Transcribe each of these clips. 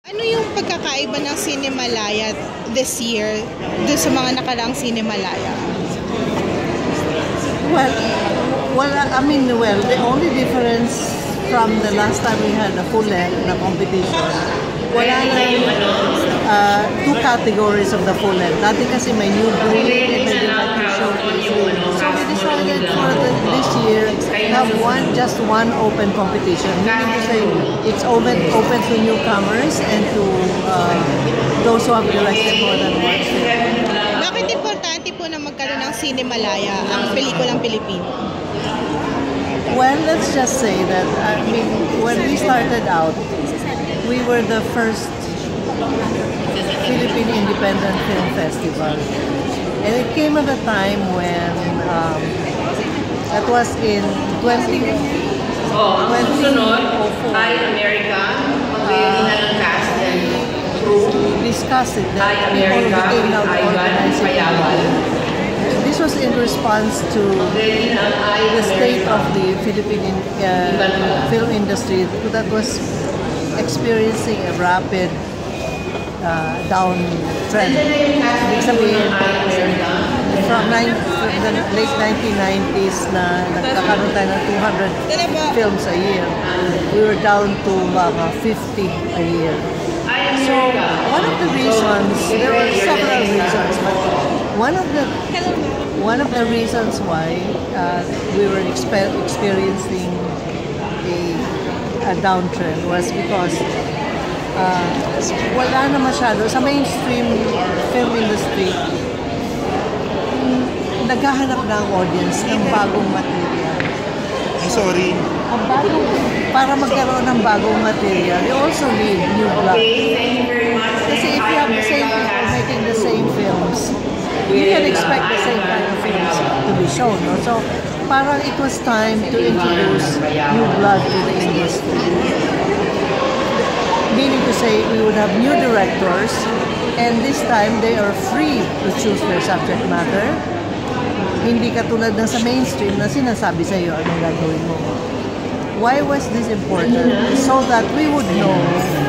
Ano yung pagkakaiba ng Cinemalaya this year doon sa mga nakaraang Cinemalaya? Well, the only difference from the last time we had a full length na competition, wala na two categories of the full length. Dati kasi may new breed and may director showcase. So we decided for this year have just one open competition. Meaning to say it's open to newcomers and to those who have directed more than one film. Bakit importante po na magkaroon ng Cinemalaya ang pelikulang Pilipino? Well, let's just say that, when we started out, we were the first Philippine Independent Film Festival. And it came at a time when, that was in 2004. Hi, America. Discussed it that people became now the organizing. This was in response to the state of the Philippine film industry that was experiencing a rapid downtrend. Ibig sabihin, from the late 1990s na nagkakaroon tayo ng 200 films a year, we were down to mga 50 a year. So one of the reasons, there were several reasons, but one of the reasons why we were experiencing a downtrend was because wala na masyado sa mainstream film industry, naghahanap na ang audience ng bagong material. Sorry. Para magkaroon ng bagong material, you also need new blood. Kasi if you have the same people making the same films, you can expect the same kind of films to be shown. No? So, parang it was time to introduce new blood to the industry. Meaning to say, we would have new directors, and this time they are free to choose their subject matter. Hindi katulad na sa mainstream na sinasabi sa iyo anong gagawin mo. Why was this important? So that we would know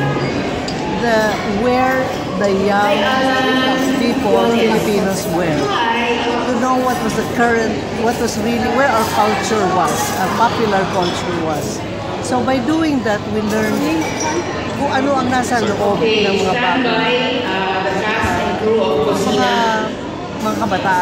where the young people, Filipinos were. To know what was the current, where our culture was, our popular culture was. So by doing that, we learned kung ano ang nasa loob ng mga bagay, mga kabataan.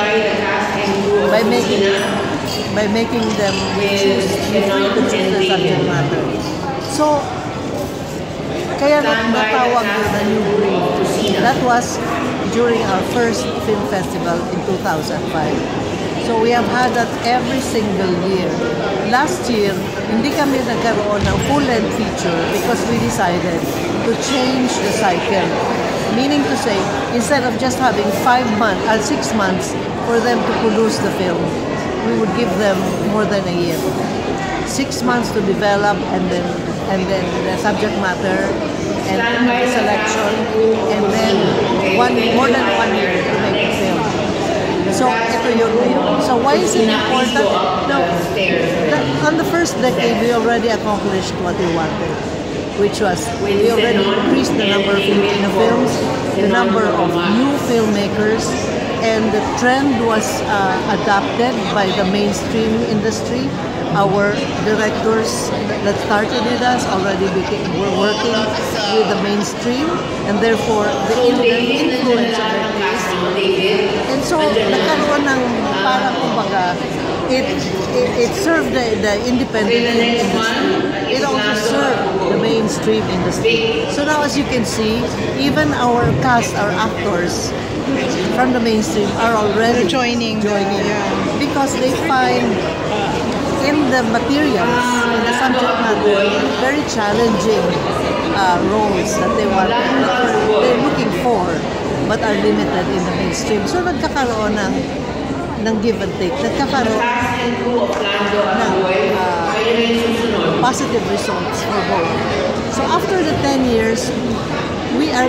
By making them choose the subject matter. So, kaya natawag yun na new breed. That was during our first film festival in 2005. So we have had that every single year. Last year, hindi kami nagkaroon ng full-length feature because we decided to change the cycle. Meaning to say, instead of just having 6 months for them to produce the film, we would give them more than a year. 6 months to develop, and then the subject matter, and the selection, and then more than 1 year to make the film. So, ito yun. So, why is it important? No, on the first decade, we already accomplished what we wanted, which was we already increased the number of Filipino films, the number of new filmmakers, and the trend was adopted by the mainstream industry. Our directors that started with us already were working with the mainstream, and therefore the influence of their taste. And so, nagkaroon ng parang kumbaga, it served the independent industry. It also served the mainstream industry. So now, as you can see, even our cast, our actors from the mainstream are already joining because they find in the materials, in the subject matter, very challenging roles that they're looking for, but are limited in the mainstream. So nagkakaroon ng give and take, nagkakaroon ng positive results for both. So after the 10 years, we have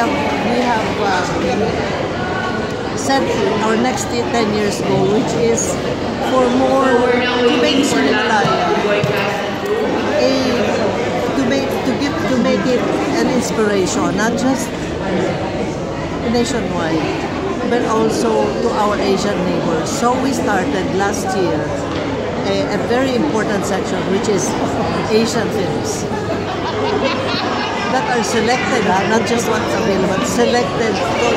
set our next 10 years goal, which is for more to make Cinemalaya to make make it an inspiration, not just nationwide, but also to our Asian neighbors. So we started last year a very important section, which is Asian films that are selected, not just what's available, selected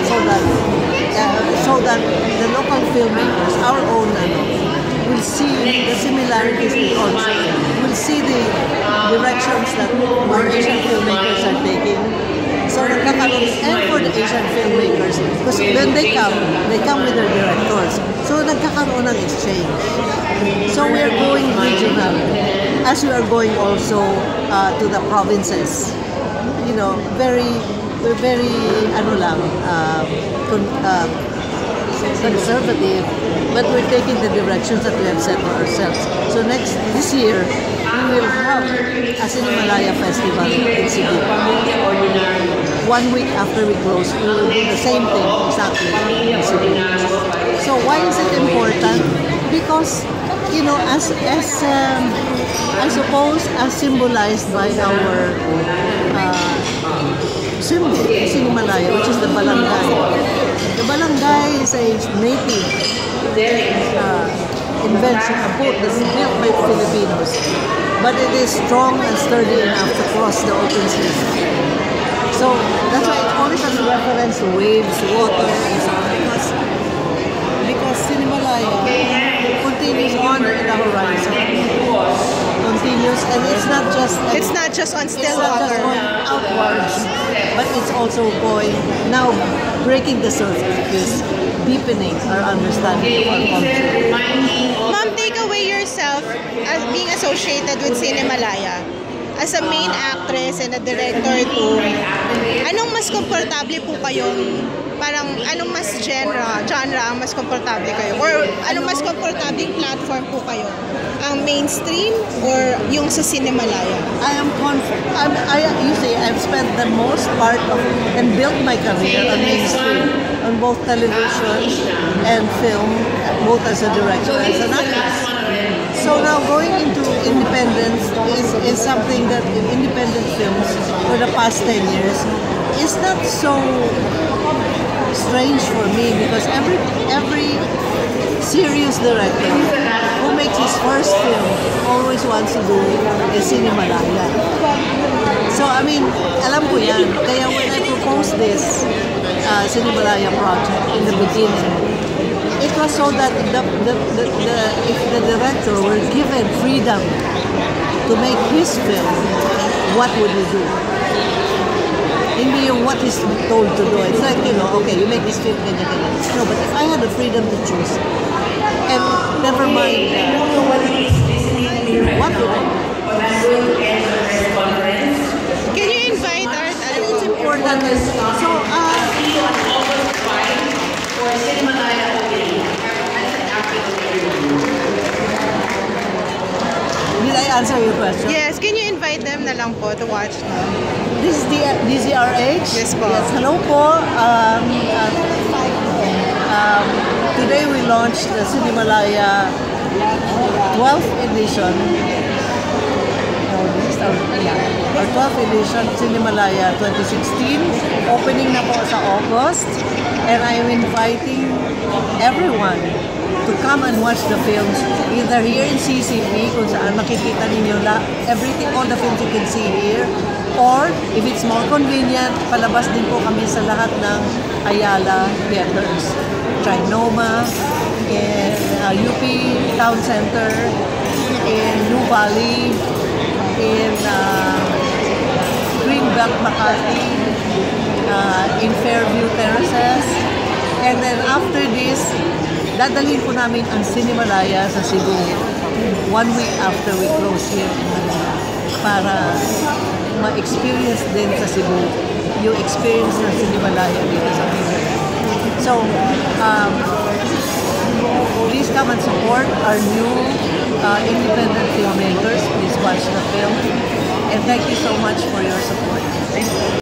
so that the local filmmakers, our own, will see the similarities in culture, will see the directions that our Asian filmmakers are taking. So nagkakaroon, and for the Asian filmmakers, because when they come with their directors. So nagkakaroon ng exchange. So we are going regional, as we are going also to the provinces. You know, we're very conservative, but we're taking the directions that we have set for ourselves. So this year, we will have a Cinemalaya Festival in Cebu. 1 week after we close, we will do the same thing exactly in Cebu. So why is it important? Because, you know, as I suppose, as symbolized by our symbol, Cinemalaya, which is the balangay. The balangay is a native invention, a boat that's built by Filipinos, but it is strong and sturdy enough to cross the open sea. So that's why it always has reference to waves, water, and so on, because Cinemalaya continues on in the horizon. Continues, and it's not just on still water. Going outwards, but it's also going now, breaking the surface, deepening our understanding of our culture. Ma'am, take away yourself as being associated with Cinemalaya as a main actress and a director too. Anong mas komportable po kayong, parang anong mas genre ang mas komportable kayo, or anong mas komportable platform po kayo, ang mainstream or yung sa Cinemalaya? I am confident. You see, I've spent the most part of and built my career on mainstream, on both television and film, both as a director and as an actress. So now going into independence is something that in independent films for the past 10 years is not so strange for me, because every serious director who makes his first film always wants to do a Cinemalaya. So I mean, alam ko yan. Kaya when I proposed this Cinemalaya project in the beginning, it was so that if the director were given freedom to make his film, what would he do? Hindi yung what he's told to do. It's like, you know, okay, you make this film, ganyan. No, but if I had the freedom to choose, and never mind what would I do? Can you invite our... It's important. So, did I answer your question? Yes, can you invite them na lang po to watch na? This is the DZRH. Yes po. Yes, hello po. Today we launched the Cinemalaya 12th edition. Our 12th edition, Cinemalaya 2016. Opening na po sa August. And I am inviting everyone to come and watch the films, either here in CCP, kung saan makikita ninyo everything, all the films you can see here, or if it's more convenient, palabas din po kami sa lahat ng Ayala theaters. Trinoma, in UP Town Center, in New Valley, in Greenbelt, Makati, in Fairview Terraces, and then after this, dadalhin po namin ang Cinemalaya sa Cebu 1 week after we close here in Manila, para ma-experience din sa Cebu yung experience ng Cinemalaya dito sa Manila. So, please come and support our new independent filmmakers. Please watch the film, and thank you so much for your support. Thank you.